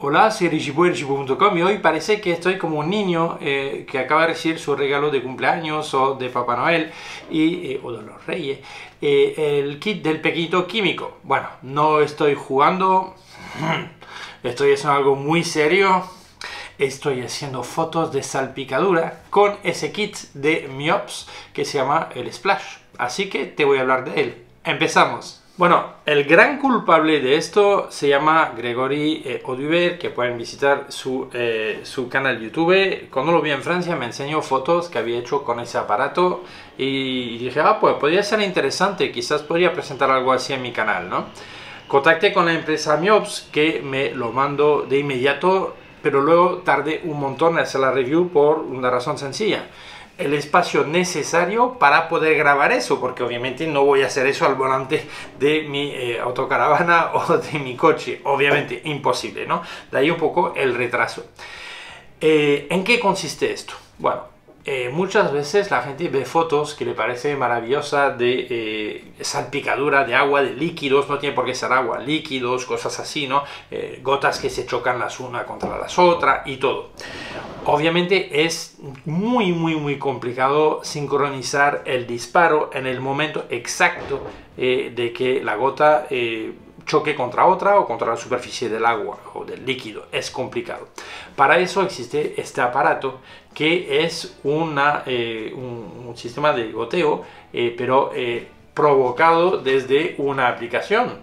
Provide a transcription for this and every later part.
Hola, soy richipuy.com y hoy parece que estoy como un niño que acaba de recibir su regalo de cumpleaños o de Papá Noel o de los Reyes, el kit del pequeñito químico. Bueno, no estoy jugando, estoy haciendo algo muy serio. Estoy haciendo fotos de salpicadura con ese kit de Miops que se llama el Splash. Así que te voy a hablar de él. Empezamos. Bueno, el gran culpable de esto se llama Gregory Audubert, que pueden visitar su canal YouTube. Cuando lo vi en Francia me enseñó fotos que había hecho con ese aparato y dije, pues podría ser interesante, quizás podría presentar algo así en mi canal, ¿no? Contacté con la empresa Miops, que me lo mandó de inmediato, pero luego tardé un montón en hacer la review por una razón sencilla. El espacio necesario para poder grabar eso, porque obviamente no voy a hacer eso al volante de mi autocaravana o de mi coche, obviamente imposible, ¿no? De ahí un poco el retraso. ¿En qué consiste esto? Bueno, muchas veces la gente ve fotos que le parece maravillosa de salpicadura de agua, de líquidos, no tiene por qué ser agua, líquidos, cosas así, ¿no? Gotas que se chocan las unas contra las otras y todo. Obviamente es muy complicado sincronizar el disparo en el momento exacto de que la gota choque contra otra o contra la superficie del agua o del líquido. Es complicado. Para eso existe este aparato que es un sistema de goteo, pero provocado desde una aplicación.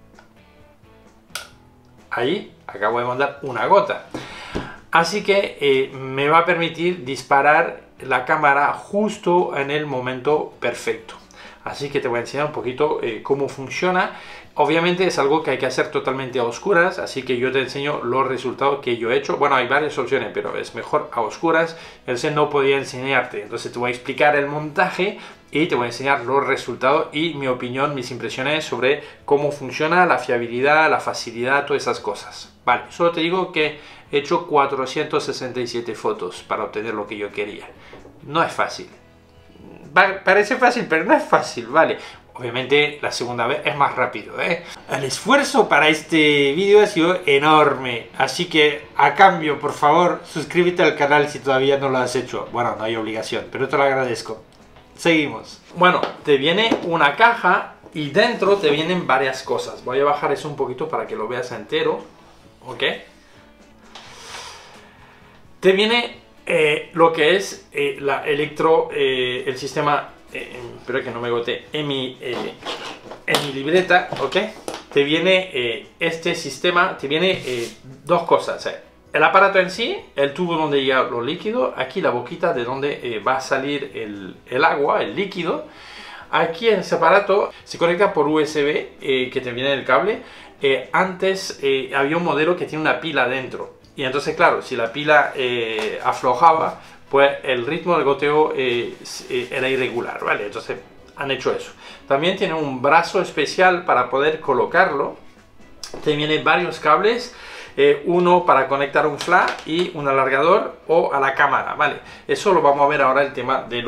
Ahí acabo de mandar una gota. Así que me va a permitir disparar la cámara justo en el momento perfecto. Así que te voy a enseñar un poquito cómo funciona. Obviamente es algo que hay que hacer totalmente a oscuras, así que yo te enseño los resultados que yo he hecho. Bueno, hay varias opciones, pero es mejor a oscuras. Entonces no podía enseñarte. Entonces te voy a explicar el montaje y te voy a enseñar los resultados y mi opinión, mis impresiones sobre cómo funciona, la fiabilidad, la facilidad, todas esas cosas. Vale, solo te digo que he hecho 467 fotos para obtener lo que yo quería. No es fácil. Parece fácil, pero no es fácil, ¿vale? Obviamente la segunda vez es más rápido, ¿eh? El esfuerzo para este vídeo ha sido enorme, así que a cambio, por favor, suscríbete al canal si todavía no lo has hecho. Bueno, no hay obligación, pero te lo agradezco. Seguimos. Bueno, te viene una caja y dentro te vienen varias cosas. Voy a bajar eso un poquito para que lo veas entero, ¿ok? Te viene lo que es el sistema, espero que no me gote, en mi libreta, ¿ok? Te viene este sistema, te viene dos cosas, el aparato en sí, el tubo donde llega los líquidos, aquí la boquita de donde va a salir el agua, el líquido. Aquí en ese aparato se conecta por USB, que te viene el cable. Antes había un modelo que tiene una pila dentro. Y entonces, claro, si la pila aflojaba, pues el ritmo del goteo era irregular, ¿vale? Entonces han hecho eso. También tiene un brazo especial para poder colocarlo. Te vienen varios cables, uno para conectar un flash y un alargador o a la cámara, ¿vale? Eso lo vamos a ver ahora, el tema de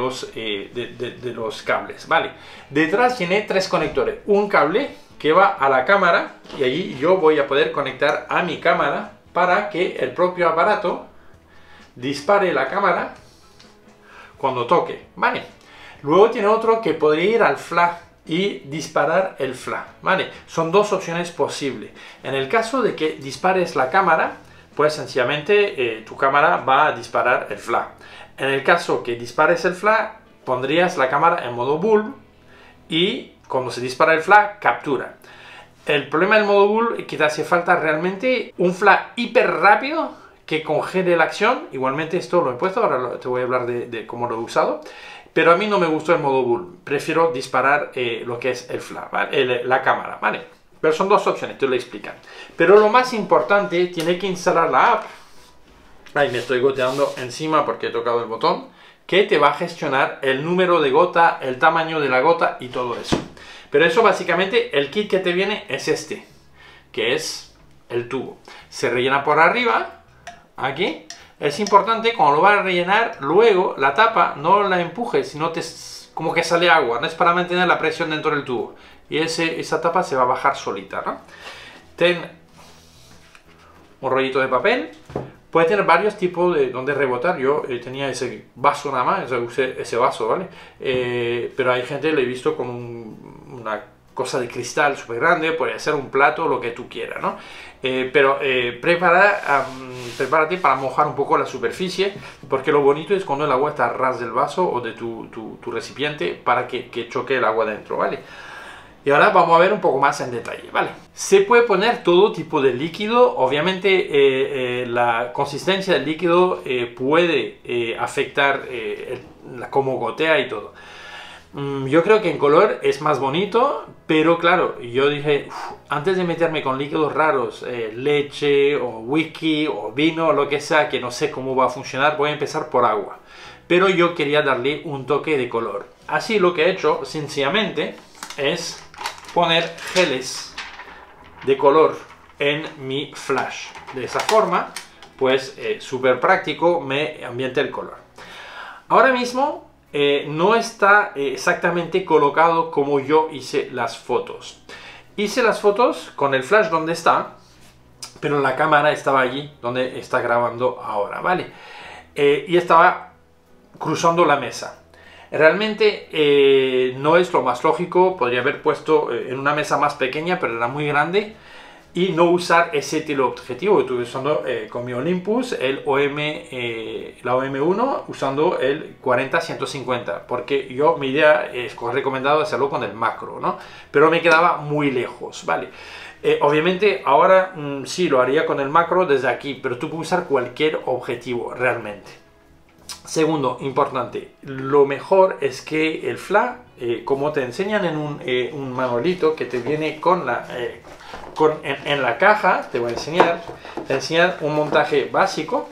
los cables, ¿vale? Detrás tiene tres conectores. Un cable que va a la cámara y allí yo voy a poder conectar a mi cámara para que el propio aparato dispare la cámara cuando toque, ¿vale? Luego tiene otro que podría ir al flash y disparar el flash, ¿vale? Son dos opciones posibles. En el caso de que dispares la cámara, pues sencillamente tu cámara va a disparar el flash. En el caso que dispares el flash, pondrías la cámara en modo bulb y cuando se dispara el flash, captura. El problema del modo bulb es que te hace falta realmente un flash hiper rápido que congele la acción. Igualmente esto lo he puesto, ahora te voy a hablar de cómo lo he usado. Pero a mí no me gustó el modo bulb, prefiero disparar lo que es el flash, ¿vale? La cámara, ¿vale? Pero son dos opciones, te lo explican. Pero lo más importante, tiene que instalar la app. Ahí me estoy goteando encima porque he tocado el botón, que te va a gestionar el número de gota, el tamaño de la gota y todo eso. Pero eso básicamente, el kit que te viene es este, que es el tubo. Se rellena por arriba, aquí. Es importante cuando lo vas a rellenar, luego la tapa no la empujes, sino como que sale agua, no es para mantener la presión dentro del tubo. Y esa tapa se va a bajar solita, ¿no? Ten un rollito de papel. Puede tener varios tipos de donde rebotar. Yo tenía ese vaso nada más, usé ese vaso, ¿vale? Pero hay gente, lo he visto con una cosa de cristal súper grande, puede ser un plato, lo que tú quieras, ¿no? Prepárate para mojar un poco la superficie, porque lo bonito es cuando el agua está a ras del vaso o de tu recipiente para que choque el agua dentro, ¿vale? Y ahora vamos a ver un poco más en detalle, ¿vale? Se puede poner todo tipo de líquido. Obviamente la consistencia del líquido puede afectar cómo gotea y todo. Yo creo que en color es más bonito, pero claro, yo dije, antes de meterme con líquidos raros, leche o whisky o vino, lo que sea, que no sé cómo va a funcionar, voy a empezar por agua. Pero yo quería darle un toque de color. Así lo que he hecho, sencillamente, es poner geles de color en mi flash. De esa forma, pues súper práctico, me ambienta el color. Ahora mismo no está exactamente colocado como yo hice las fotos. Hice las fotos con el flash donde está, pero la cámara estaba allí donde está grabando ahora, ¿vale? Y estaba cruzando la mesa. Realmente no es lo más lógico, podría haber puesto en una mesa más pequeña, pero era muy grande, y no usar ese teleobjetivo. Estuve usando con mi Olympus el la OM1 usando el 40-150, porque mi idea es recomendado hacerlo con el macro, ¿no? Pero me quedaba muy lejos, ¿vale? Obviamente ahora sí lo haría con el macro desde aquí, pero tú puedes usar cualquier objetivo realmente. Segundo, importante, lo mejor es que el FLA, como te enseñan en un manualito que te viene con en la caja, te enseñan un montaje básico,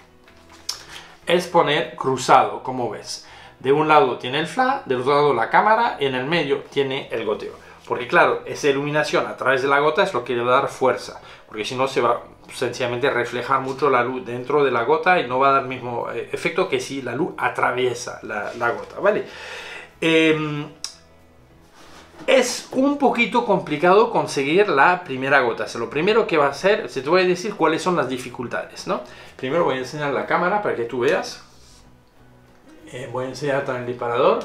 es poner cruzado, como ves. De un lado tiene el FLA, del otro lado la cámara, y en el medio tiene el goteo. Porque claro, esa iluminación a través de la gota es lo que le va a dar fuerza, porque si no se va sencillamente reflejar mucho la luz dentro de la gota y no va a dar el mismo efecto que si la luz atraviesa la gota, ¿vale? Es un poquito complicado conseguir la primera gota. O sea, lo primero que va a hacer, te voy a decir cuáles son las dificultades, ¿no? Primero voy a enseñar la cámara para que tú veas. Voy a enseñar también el disparador.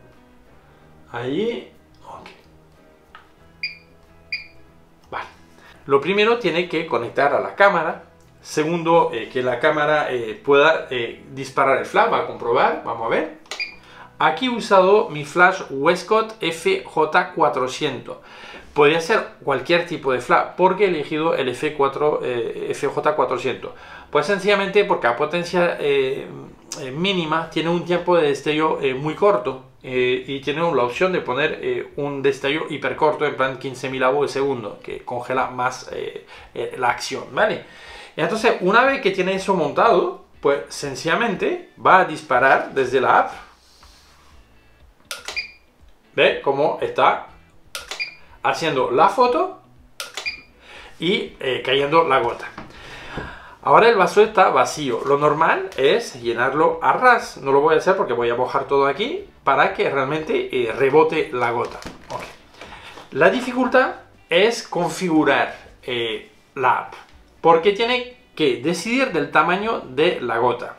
Ahí. Ok. Vale. Lo primero tiene que conectar a la cámara. Segundo, que la cámara pueda disparar el flash. Va a comprobar, vamos a ver. Aquí he usado mi flash Westcott FJ400. Podría ser cualquier tipo de flash, porque he elegido el FJ400. Pues sencillamente porque a potencia mínima tiene un tiempo de destello muy corto. Y tiene la opción de poner un destello hiper corto, en plan 15.000 avos de segundo, que congela más la acción, ¿vale? Y entonces, una vez que tiene eso montado, pues sencillamente va a disparar desde la app. ¿Ve cómo está haciendo la foto y cayendo la gota? Ahora el vaso está vacío. Lo normal es llenarlo a ras. No lo voy a hacer porque voy a mojar todo aquí para que realmente rebote la gota. Okay. La dificultad es configurar la app, porque tiene que decidir del tamaño de la gota.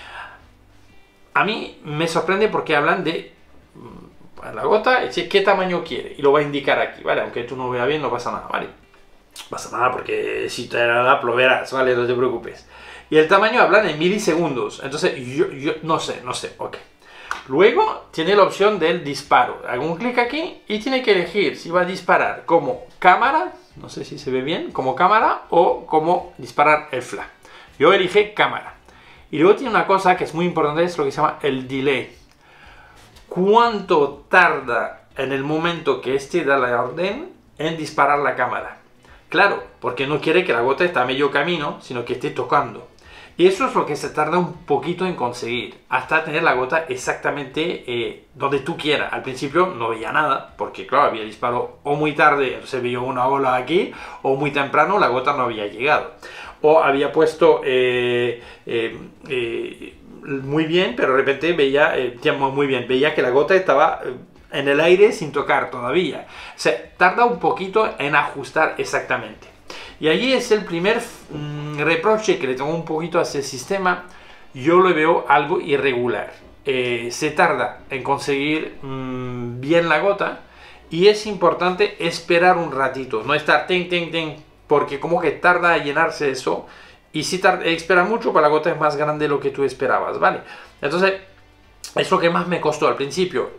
A mí me sorprende porque hablan de la gota, y qué tamaño quiere, y lo va a indicar aquí, ¿vale? Aunque tú no lo veas bien, no pasa nada, ¿vale? No pasa nada porque si te la app lo verás, ¿vale? No te preocupes. Y el tamaño hablan en milisegundos, entonces yo no sé, ok. Luego tiene la opción del disparo. Hago un clic aquí y tiene que elegir si va a disparar como cámara, no sé si se ve bien, como cámara o como disparar el flash. Yo elige cámara. Y luego tiene una cosa que es muy importante, es lo que se llama el delay. ¿Cuánto tarda en el momento que este da la orden en disparar la cámara? Claro, porque no quiere que la gota esté a medio camino, sino que esté tocando. Y eso es lo que se tarda un poquito en conseguir, hasta tener la gota exactamente donde tú quieras. Al principio no veía nada, porque claro, había disparo o muy tarde, entonces veía una ola aquí, o muy temprano la gota no había llegado. O había puesto muy bien, pero de repente veía, muy bien, veía que la gota estaba en el aire sin tocar todavía. O sea, tarda un poquito en ajustar exactamente. Y allí es el primer reproche que le tengo un poquito a ese sistema, yo lo veo algo irregular. Se tarda en conseguir bien la gota y es importante esperar un ratito, no estar porque como que tarda a llenarse eso y si espera mucho, pues la gota es más grande de lo que tú esperabas, ¿vale? Entonces, es lo que más me costó al principio,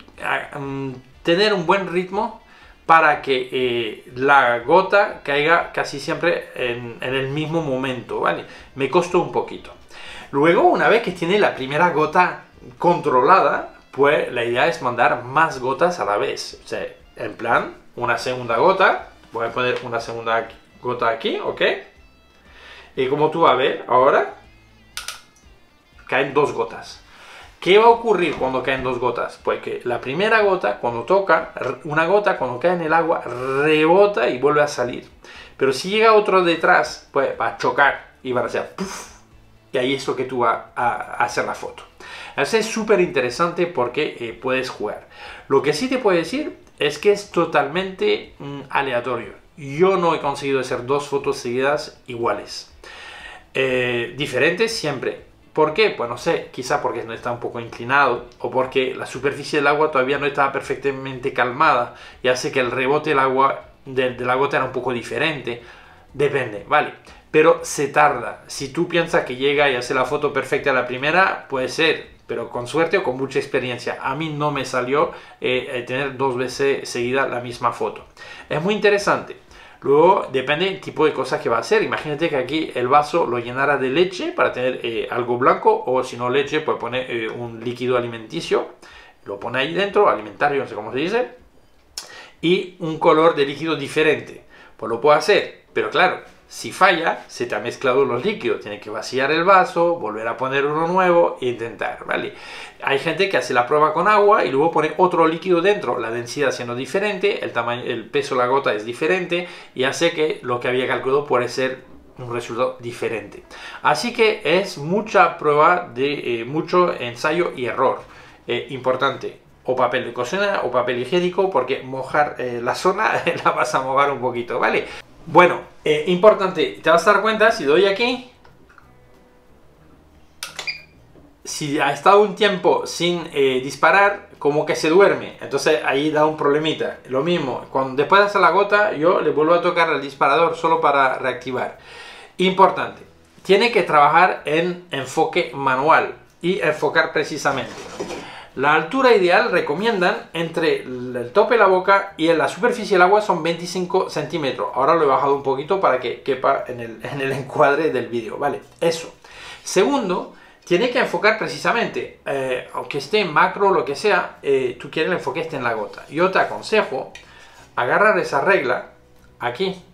tener un buen ritmo para que la gota caiga casi siempre en el mismo momento, ¿vale? Me costó un poquito. Luego, una vez que tiene la primera gota controlada, pues la idea es mandar más gotas a la vez. O sea, en plan, una segunda gota, voy a poner una segunda gota aquí, ¿ok? Y como tú vas a ver, ahora caen 2 gotas. ¿Qué va a ocurrir cuando caen 2 gotas? Pues que la primera gota, cuando toca, una gota cuando cae en el agua, rebota y vuelve a salir. Pero si llega otro detrás, pues va a chocar y va a hacer ¡puf! Y ahí es lo que tú vas a hacer la foto. Eso es súper interesante porque puedes jugar. Lo que sí te puedo decir es que es totalmente aleatorio. Yo no he conseguido hacer 2 fotos seguidas iguales. Diferentes siempre. ¿Por qué? Pues no sé, quizá porque no está un poco inclinado o porque la superficie del agua todavía no estaba perfectamente calmada y hace que el rebote del agua de la gota era un poco diferente. Depende, ¿vale? Pero se tarda. Si tú piensas que llega y hace la foto perfecta a la primera, puede ser, pero con suerte o con mucha experiencia. A mí no me salió tener 2 veces seguida la misma foto. Es muy interesante. Luego depende del tipo de cosas que va a hacer. Imagínate que aquí el vaso lo llenara de leche para tener algo blanco, o si no leche, pues pone un líquido alimenticio, lo pone ahí dentro, alimentario, no sé cómo se dice, y un color de líquido diferente. Pues lo puedo hacer, pero claro, si falla, se te ha mezclado los líquidos, tienes que vaciar el vaso, volver a poner uno nuevo e intentar, ¿vale? Hay gente que hace la prueba con agua y luego pone otro líquido dentro, la densidad siendo diferente, el tamaño, el peso de la gota es diferente y hace que lo que había calculado puede ser un resultado diferente. Así que es mucha prueba de mucho ensayo y error. Importante, o papel de cocina o papel higiénico, porque mojar la zona la vas a mojar un poquito, ¿vale? Bueno, importante, te vas a dar cuenta, si doy aquí, si ha estado un tiempo sin disparar, como que se duerme, entonces ahí da un problemita. Lo mismo, después de hacer la gota, yo le vuelvo a tocar al disparador solo para reactivar. Importante, tiene que trabajar en enfoque manual y enfocar precisamente. La altura ideal recomiendan entre el tope de la boca y la superficie del agua son 25 centímetros. Ahora lo he bajado un poquito para que quepa en el encuadre del vídeo, ¿vale? Eso. Segundo, tiene que enfocar precisamente, aunque esté en macro o lo que sea, tú quieres el enfoque esté en la gota. Yo te aconsejo agarrar esa regla aquí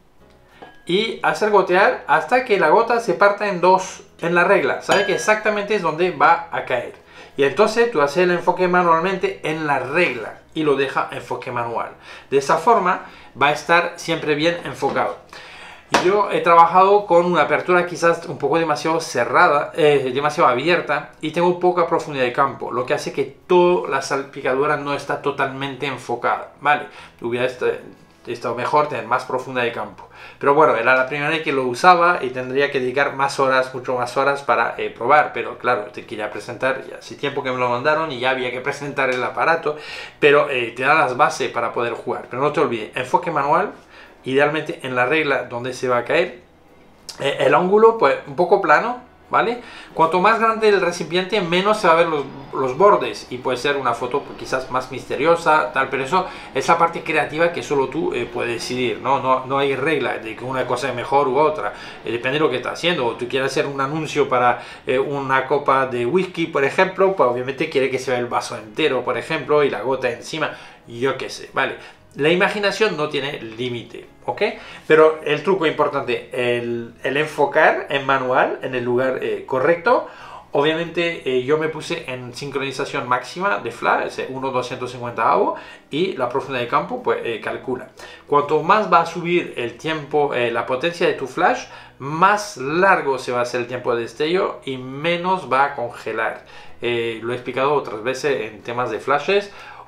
y hacer gotear hasta que la gota se parta en 2 en la regla. Sabe que exactamente es donde va a caer. Y entonces tú haces el enfoque manualmente en la regla y lo deja enfoque manual. De esa forma va a estar siempre bien enfocado. Yo he trabajado con una apertura quizás un poco demasiado cerrada, demasiado abierta, y tengo poca profundidad de campo, lo que hace que toda la salpicadura no está totalmente enfocada, ¿vale? Hubiera estado mejor tener más profundidad de campo. Pero bueno, era la primera vez que lo usaba y tendría que dedicar más horas, mucho más horas para probar. Pero claro, te quería presentar, ya hace tiempo que me lo mandaron y ya había que presentar el aparato. Pero te da las bases para poder jugar. Pero no te olvides, enfoque manual, idealmente en la regla donde se va a caer. El ángulo, pues un poco plano, ¿vale? Cuanto más grande el recipiente, menos se va a ver los bordes y puede ser una foto quizás más misteriosa, tal, pero eso es la parte creativa que solo tú puedes decidir, ¿no? No hay regla de que una cosa es mejor u otra, depende de lo que estás haciendo. O tú quieres hacer un anuncio para una copa de whisky, por ejemplo, pues obviamente quiere que se vea el vaso entero, por ejemplo, y la gota encima, yo qué sé, ¿vale? La imaginación no tiene límite, ¿ok? Pero el truco importante, el enfocar en manual, en el lugar correcto. Obviamente yo me puse en sincronización máxima de flash, 1/250avo, y la profundidad de campo, pues calcula. Cuanto más va a subir el tiempo, la potencia de tu flash, más largo se va a hacer el tiempo de destello y menos va a congelar. Lo he explicado otras veces en temas de flashes.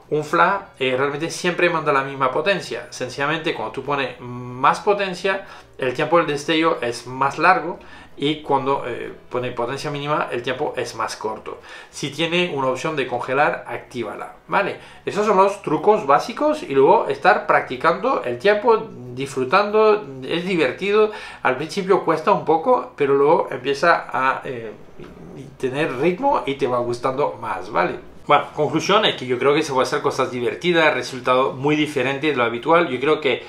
un flash realmente siempre manda la misma potencia. Sencillamente cuando tú pones más potencia, el tiempo del destello es más largo, y cuando pone potencia mínima, el tiempo es más corto. Si tiene una opción de congelar, actívala, ¿vale? Esos son los trucos básicos, y luego estar practicando el tiempo, disfrutando. Es divertido. Al principio cuesta un poco, pero luego empieza a tener ritmo y te va gustando más, ¿vale? Bueno, conclusión es que yo creo que se puede hacer cosas divertidas, resultado muy diferente de lo habitual. Yo creo que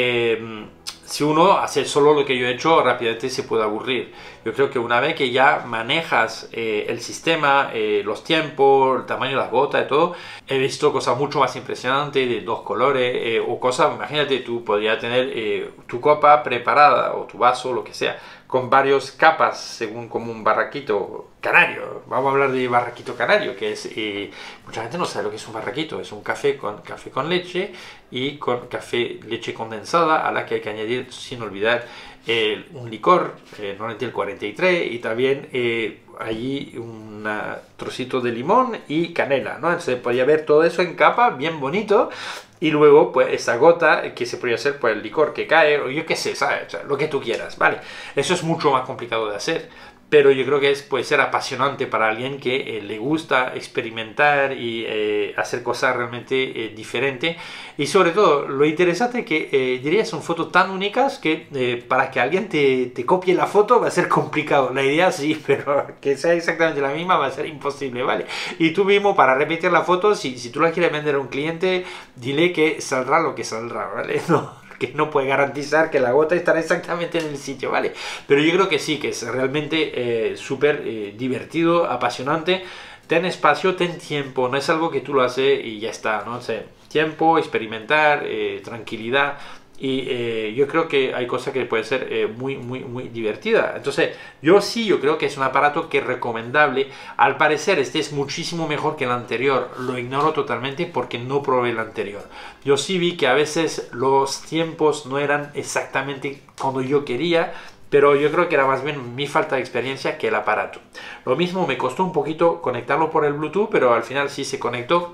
si uno hace solo lo que yo he hecho, rápidamente se puede aburrir. Yo creo que una vez que ya manejas el sistema, los tiempos, el tamaño de las gotas y todo, he visto cosas mucho más impresionantes de dos colores, o cosas, imagínate, tú podrías tener tu copa preparada, o tu vaso, lo que sea, con varias capas, según como un barraquito canario. Vamos a hablar de barraquito canario, que es, mucha gente no sabe lo que es un barraquito. Es un café con leche, y con leche condensada, a la que hay que añadir, sin olvidar, un licor, normalmente el 43, y también allí un trocito de limón y canela, ¿no? Entonces podría ver todo eso en capa, bien bonito. Y luego, pues, esa gota que se podría hacer, pues, el licor que cae, o yo qué sé, ¿sabes? O sea, lo que tú quieras, ¿vale? Eso es mucho más complicado de hacer, pero yo creo que puede ser apasionante para alguien que le gusta experimentar y hacer cosas realmente diferentes. Y sobre todo, lo interesante es que diría, son fotos tan únicas que para que alguien te copie la foto va a ser complicado. La idea sí, pero que sea exactamente la misma va a ser imposible, ¿vale? Y tú mismo, para repetir la foto, si tú la quieres vender a un cliente, dile que saldrá lo que saldrá, ¿vale? No, que no puede garantizar que la gota estará exactamente en el sitio, ¿vale? Pero yo creo que sí, que es realmente súper divertido, apasionante. Ten espacio, ten tiempo, no es algo que tú lo haces y ya está, ¿no? O sea, tiempo, experimentar, tranquilidad. Y yo creo que hay cosas que pueden ser muy divertidas. Entonces, yo creo que es un aparato que es recomendable. Al parecer, este es muchísimo mejor que el anterior. Lo ignoro totalmente porque no probé el anterior. Yo sí vi que a veces los tiempos no eran exactamente cuando yo quería, pero yo creo que era más bien mi falta de experiencia que el aparato. Lo mismo, me costó un poquito conectarlo por el Bluetooth, pero al final sí se conectó.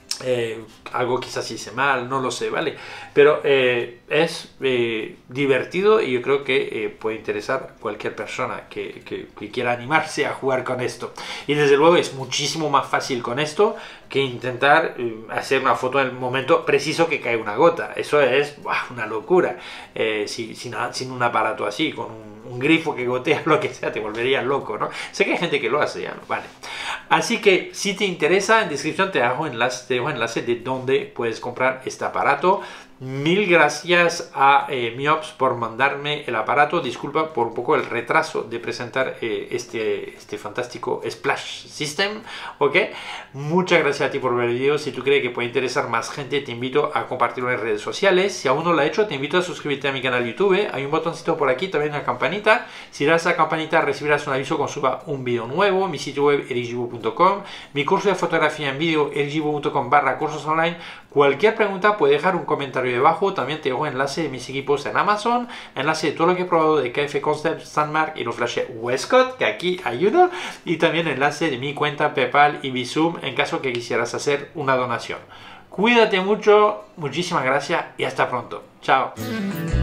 Algo quizás hice mal, no lo sé, ¿vale? Pero es divertido, y yo creo que puede interesar a cualquier persona que quiera animarse a jugar con esto. Y desde luego es muchísimo más fácil con esto que intentar hacer una foto en el momento preciso que cae una gota. Eso es una locura. Sin un aparato así, con un grifo que gotea, lo que sea, te volverías loco, ¿no? Sé que hay gente que lo hace, ya, vale. Así que si te interesa, en descripción te dejo enlace de dónde puedes comprar este aparato. Mil gracias a Miops por mandarme el aparato. Disculpa por un poco el retraso de presentar este fantástico Splash System, ¿ok? Muchas gracias a ti por ver el vídeo. Si tú crees que puede interesar más gente, te invito a compartirlo en redes sociales. Si aún no lo has hecho, te invito a suscribirte a mi canal YouTube. Hay un botoncito por aquí, también una campanita. Si le das a la campanita, recibirás un aviso cuando suba un vídeo nuevo. Mi sitio web, erigibu.com. Mi curso de fotografía en vídeo, erigibu.com/cursos online. Cualquier pregunta puede dejar un comentario debajo. También te dejo enlace de mis equipos en Amazon, enlace de todo lo que he probado de KF Concept, Sandmark y los flash Westcott, que aquí ayudo, y también enlace de mi cuenta PayPal y Bizum en caso que quisieras hacer una donación. Cuídate mucho, muchísimas gracias y hasta pronto. Chao.